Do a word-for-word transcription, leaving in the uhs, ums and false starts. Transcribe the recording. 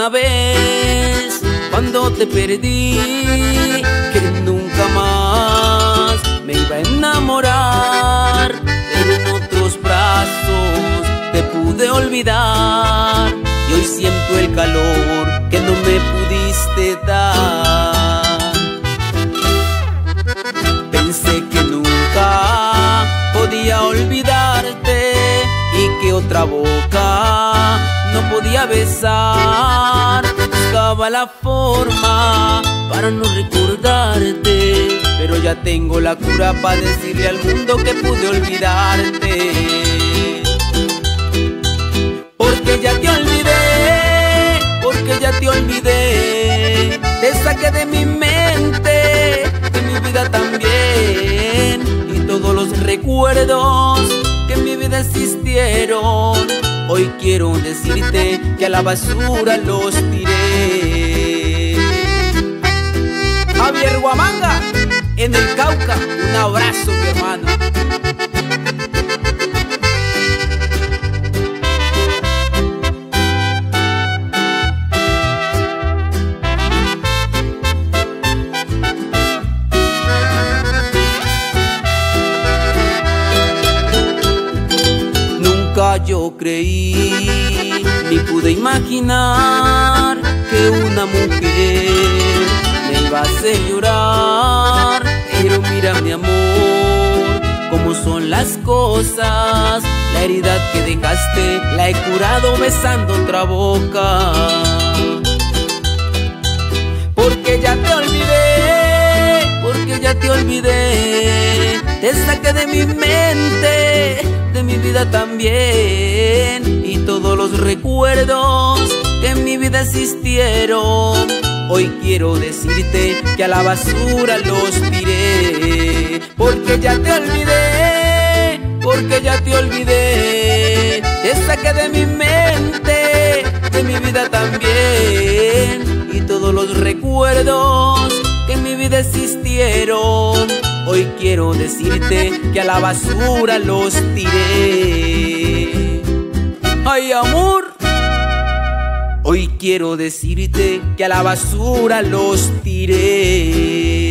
una vez cuando te perdí, que nunca más me iba a enamorar, pero en otros brazos te pude olvidar y hoy siento el calor que no me pudiste dar. Pensé que nunca podía olvidarte y que otra boca no podía besar. Buscaba la forma para no recordarte, pero ya tengo la cura para decirle al mundo que pude olvidarte. Porque ya te olvidé, porque ya te olvidé, te saqué de mi mente, de mi vida también, y todos los recuerdos que en mi vida existieron, hoy quiero decirte que a la basura los tiré. Javier Huamanga, en el Cauca, un abrazo, mi hermano. Yo creí, ni pude imaginar que una mujer me iba a hacer llorar. Pero mira mi amor, cómo son las cosas, la herida que dejaste la he curado besando otra boca. Porque ya te olvidé, porque ya te olvidé, te saqué de mi mente, de mi vida también, y todos los recuerdos que en mi vida existieron, hoy quiero decirte que a la basura los tiré. Porque ya te olvidé, porque ya te olvidé, te saqué de mi mente, de mi vida también, y todos los recuerdos que en mi vida existieron, hoy quiero decirte que a la basura los tiré. Ay, amor, hoy quiero decirte que a la basura los tiré.